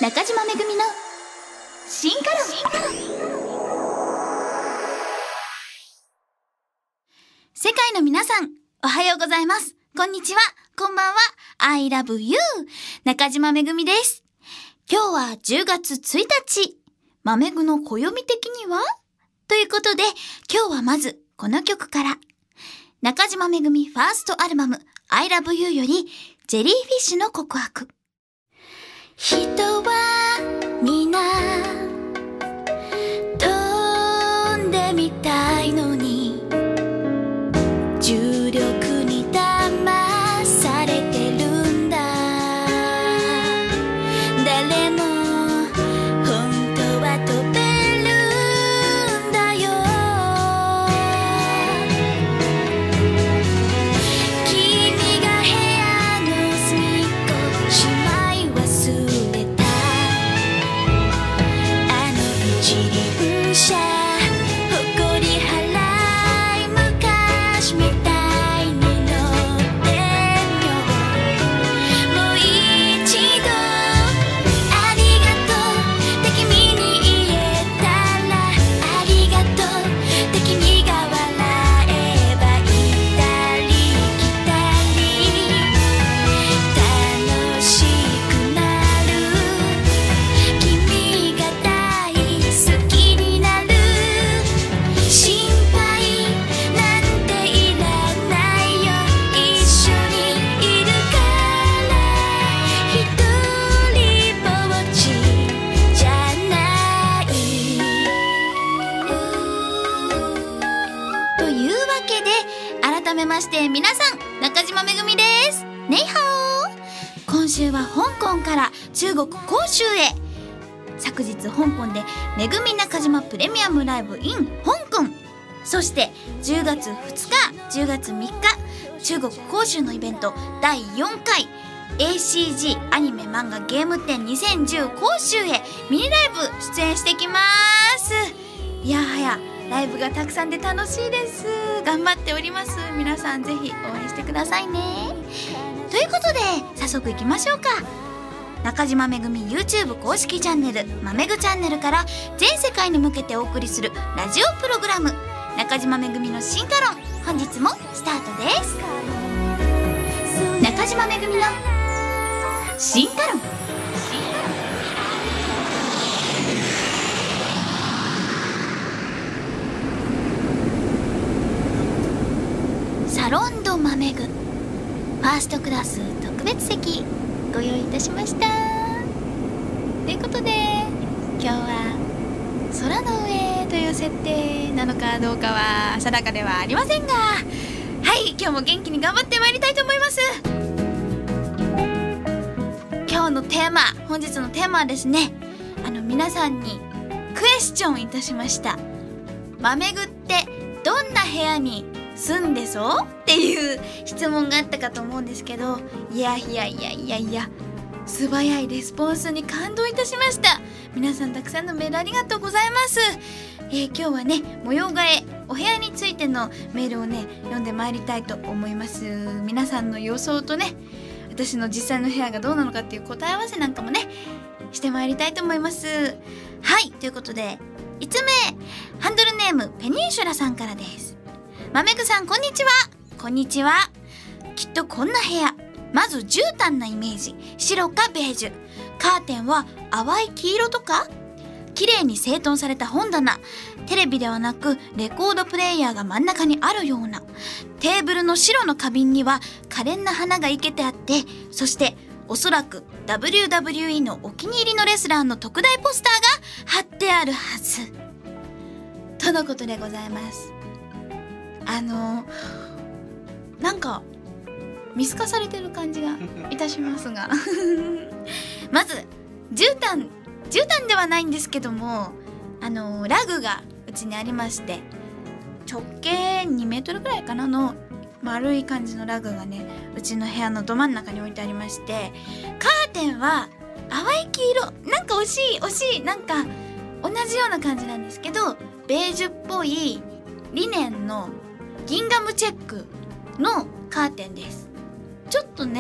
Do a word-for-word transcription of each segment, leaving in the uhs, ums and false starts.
中島めぐみの進化論。世界の皆さん、おはようございます。こんにちは、こんばんは。I love you 中島めぐみです。今日はじゅうがつついたち、まめぐの暦的にはということで、今日はまずこの曲から。中島めぐみファーストアルバム I love you よりジェリーフィッシュの告白。人は皆飛んでみたいのに重力に騙されてるんだ。誰も本当は飛べるんだよ。君が部屋の隅っこしまい忘れたあの一輪車誇り払い昔みたいに乗ってみよう。もう一度ありがとうって君に言えたら、ありがとうって君が笑えば行ったり来たり楽しくなる。君が大好きになる。心配なんていらないよ。一緒にいるから一人ぼっちじゃない。というわけで、改めまして皆さん、中島めぐみです。ネイハオ。今週は香港から中国広州へ。昨日香港でめぐみ中島プレミアムライブ in 香港、そしてじゅうがつふつかじゅうがつみっか中国広州のイベントだいよんかい エーシージー アニメ漫画ゲーム展にせんじゅう広州へミニライブ出演してきます。いやはやライブがたくさんで楽しいです。頑張っております。皆さんぜひ応援してくださいね。ということで早速いきましょうか。中島めぐみ YouTube 公式チャンネルまめぐチャンネルから全世界に向けてお送りするラジオプログラム、中島めぐみの進化論、本日もスタートです。中島めぐみの進化論。サロンドまめぐファーストクラス特別席ご用意いたしました。ということで今日は空の上という設定なのかどうかは定かではありませんが、はい、今日も元気に頑張ってまいりたいと思います。今日のテーマ、本日のテーマはですね、あの皆さんにクエスチョンいたしました。まめぐってどんな部屋に住んでそうっていう質問があったかと思うんですけど、いやいやいやいやいや素早いレスポンスに感動いたしました。皆さんたくさんのメールありがとうございます。えー、今日はね、模様替えお部屋についてのメールをね読んでまいりたいと思います。皆さんの予想とね、私の実際の部屋がどうなのかっていう答え合わせなんかもねしてまいりたいと思います。はい、ということでいつつめ、ハンドルネームペニンシュラさんからです。まめぐさん、こんにちは。こんにちは。きっとこんな部屋。まず絨毯なイメージ。白かベージュ。カーテンは淡い黄色とか。綺麗に整頓された本棚。テレビではなくレコードプレイヤーが真ん中にあるような。テーブルの白の花瓶には可憐な花が生けてあって、そしておそらく ダブリューダブリューイー のお気に入りのレスラーの特大ポスターが貼ってあるはず。とのことでございます。あのなんか見透かされてる感じがいたしますがまず絨毯絨毯ではないんですけども、あのラグがうちにありまして、直径にメートルぐらいかなの丸い感じのラグがね、うちの部屋のど真ん中に置いてありまして、カーテンは淡い黄色、なんか惜しい惜しいなんか同じような感じなんですけど、ベージュっぽいリネンのギンガムチェックのカーテンです。ちょっとね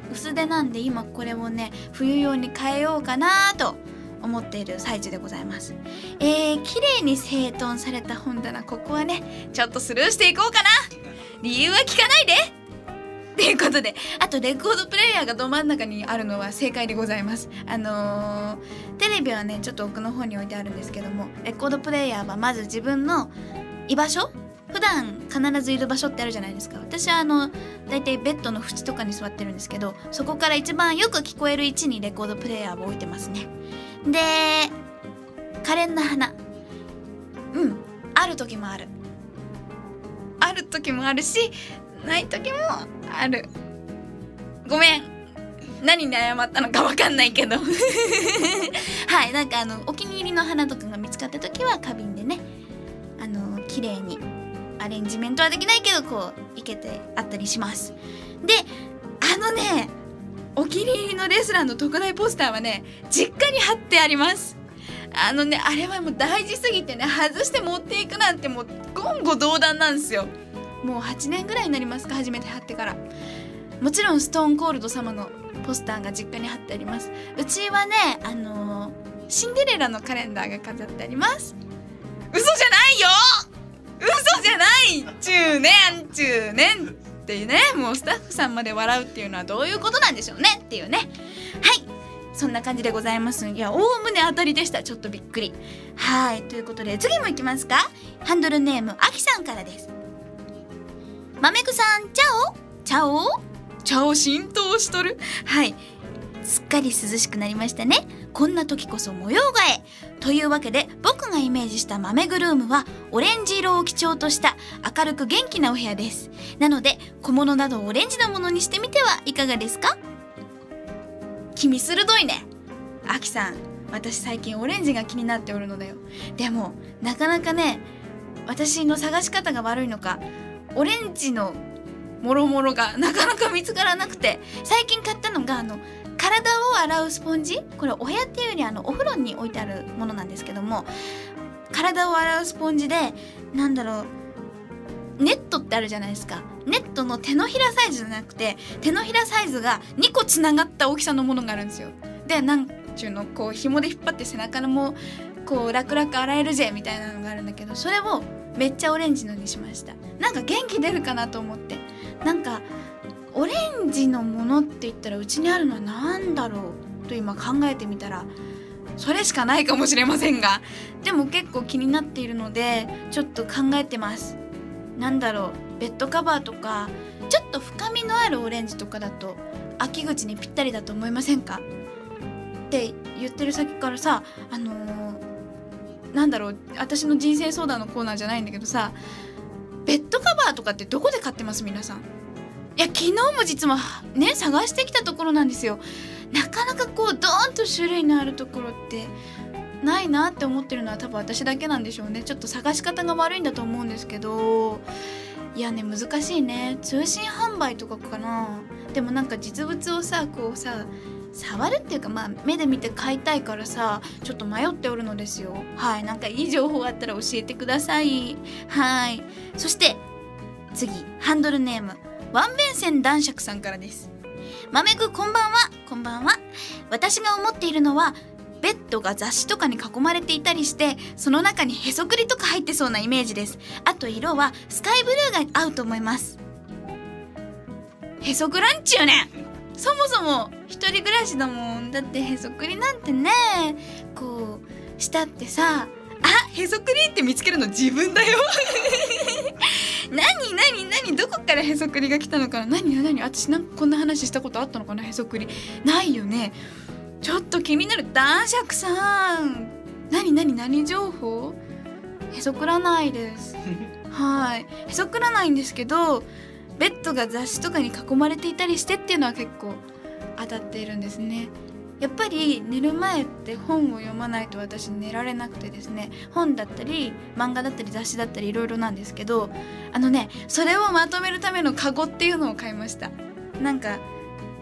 薄手なんで今これをね冬用に変えようかなと思っている最中でございます。えー、綺麗に整頓された本棚、ここはねちょっとスルーしていこうかな。理由は聞かないでということで、あとレコードプレイヤーがど真ん中にあるのは正解でございます。あのー、テレビはねちょっと奥の方に置いてあるんですけども、レコードプレイヤーはまず自分の居場所、普段必ずいる場所ってあるじゃないですか。私はあのだいたいベッドの縁とかに座ってるんですけど、そこから一番よく聞こえる位置にレコードプレイヤーを置いてますね。で、可憐な花、うんある時もあるある時もあるし、ない時もある。ごめん、何に謝ったのか分かんないけどはい、なんかあのお気に入りの花とかが見つかった時は花瓶でね、あの綺麗にアレンジメントはできないけどこういけてあったりします。で、あのねお気に入りのレスラーの特大ポスターはね実家に貼ってあります。あのねあれはもう大事すぎてね、外して持っていくなんてもう言語道断なんですよ。もうはちねんぐらいになりますか、初めて貼ってから。もちろんストーンコールド様のポスターが実家に貼ってあります。うちはねあのー、シンデレラのカレンダーが飾ってあります。嘘じゃないよ、嘘じゃないちゅうねんちゅうねんっていうね、もうスタッフさんまで笑うっていうのはどういうことなんでしょうねっていうね。はい、そんな感じでございます。いや、おおむね当たりでした。ちょっとびっくり。はい、ということで次もいきますか。ハンドルネームあきさんからです。まめくさん、チャオチャオチャオ浸透しとる。はい、すっかり涼しくなりましたね。こんな時こそ模様替えというわけで、僕がイメージした豆グルームはオレンジ色を基調とした明るく元気なお部屋です。なので小物などをオレンジのものにしてみてはいかがですか。君鋭いね、あきさん。私最近オレンジが気になっておるのだよ。でもなかなかね、私の探し方が悪いのかオレンジのもろもろがなかなか見つからなくて、最近買ったのがあの体を洗うスポンジ。これお部屋っていうよりあのお風呂に置いてあるものなんですけども、体を洗うスポンジで、なんだろう、ネットってあるじゃないですか。ネットの手のひらサイズじゃなくて手のひらサイズがにこつながった大きさのものがあるんですよ。で、なんちゅうの、こう紐で引っ張って背中もこう楽々洗えるぜみたいなのがあるんだけど、それをめっちゃオレンジのにしました。なんか元気出るかなと思って。なんかオレンジのものって言ったらうちにあるのは何だろうと今考えてみたらそれしかないかもしれませんが、でも結構気になっているのでちょっと考えてます。なんだろう、ベッドカバーとかちょっと深みのあるオレンジとかだと秋口にぴったりだと思いませんかって言ってる先からさ、あのー、なんだろう、私の人生相談のコーナーじゃないんだけどさ、ベッドカバーとかってどこで買ってます皆さん。いや、昨日も実はね探してきたところなんですよ。なかなかこうドーンと種類のあるところってないなって思ってるのは多分私だけなんでしょうね。ちょっと探し方が悪いんだと思うんですけど、いやね難しいね。通信販売とかかな。でもなんか実物をさこうさ触るっていうか、まあ目で見て買いたいからさちょっと迷っておるのですよ。はい、なんかいい情報あったら教えてください。はい、そして次、ハンドルネームワンベンセン男爵さんからです。まめぐこんばんは。こんばんは。私が思っているのはベッドが雑誌とかに囲まれていたりしてその中にへそくりとか入ってそうなイメージです。あと色はスカイブルーが合うと思います。へそくらんちゅうねん。そもそも一人暮らしだもん。だってへそくりなんてね、こうしたってさ、あ、へそくりって見つけるの自分だよ何何何どこからへそくりが来たのかな。何何私なんかこんな話したことあったのかな。へそくりないよね。ちょっと気になる。男爵さん、何何何情報。へそくらないですはい、へそくらないんですけどベッドが雑誌とかに囲まれていたりしてっていうのは結構当たっているんですね。やっぱり寝る前って本を読まないと私寝られなくてですね、本だったり漫画だったり雑誌だったりいろいろなんですけど、あのねそれをまとめるためのカゴっていうのを買いました。なんか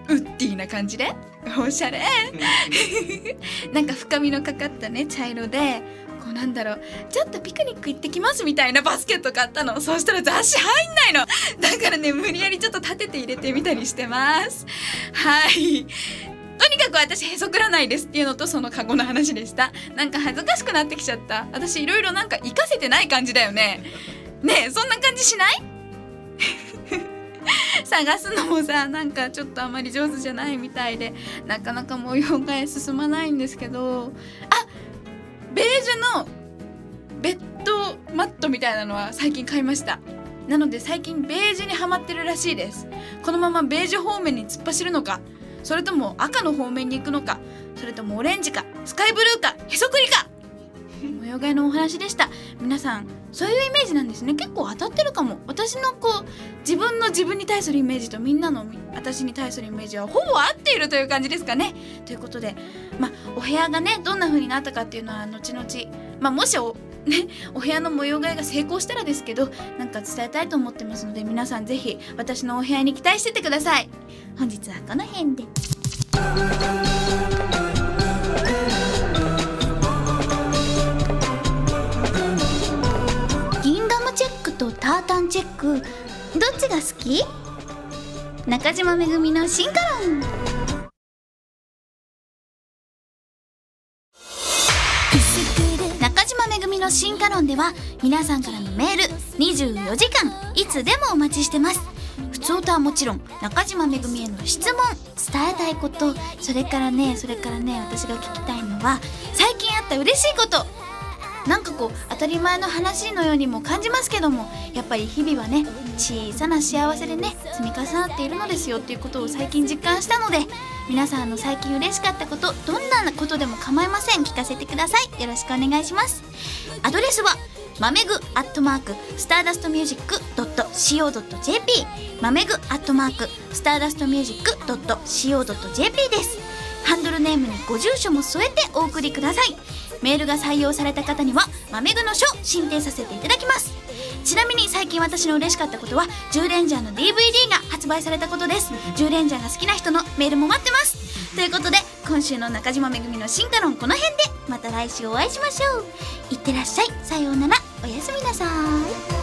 ウッディな感じでおしゃれなんか深みのかかったね茶色で、こうなんだろう、ちょっとピクニック行ってきますみたいなバスケット買ったの。そうしたら雑誌入んないのだからね、無理やりちょっと立てて入れてみたりしてます。はい、とにかく私へそくらないですっていうのと、そのカゴの話でした。なんか恥ずかしくなってきちゃった。私いろいろなんか活かせてない感じだよね。ねえ、そんな感じしない探すのもさ、なんかちょっとあまり上手じゃないみたいで、なかなか模様替え進まないんですけど、あ、ベージュのベッドマットみたいなのは最近買いました。なので最近ベージュにハマってるらしいです。このままベージュ方面に突っ走るのか、それとも赤の方面に行くのか、それともオレンジかスカイブルーかへそくりか模様替えのお話でした。皆さんそういうイメージなんですね。結構当たってるかも。私のこう自分の自分に対するイメージとみんなの私に対するイメージはほぼ合っているという感じですかね。ということで、まあお部屋がねどんな風になったかっていうのは後々、まあもしおねお部屋の模様替えが成功したらですけど、なんか伝えたいと思ってますので、皆さんぜひ私のお部屋に期待しててください。本日はこの辺で。とタータンチェック、どっちが好き？中島めぐみの進化論。中島めぐみの進化論では皆さんからのメールにじゅうよじかんいつでもお待ちしてます。ふつおたはもちろん中島めぐみへの質問、伝えたいこと、それからねそれからね私が聞きたいのは最近あった嬉しいこと。なんかこう当たり前の話のようにも感じますけども、やっぱり日々はね小さな幸せでね積み重なっているのですよっていうことを最近実感したので、皆さんの最近嬉しかったこと、どんなことでも構いません。聞かせてください。よろしくお願いします。アドレスはまめぐアットマークスターダストミュージックドットシーオードットジェーピー、まめぐアットマークスターダストミュージックドットシーオードットジェーピー です。ハンドルネームにご住所も添えてお送りください。メールが採用された方にはまめぐの書進呈させていただきます。ちなみに最近私の嬉しかったことはじゅうレンジャーの ディーブイディー が発売されたことです。じゅうレンジャーが好きな人のメールも待ってます。ということで今週の中島めぐみの進化論この辺で、また来週お会いしましょう。いってらっしゃい、さようなら、おやすみなさい。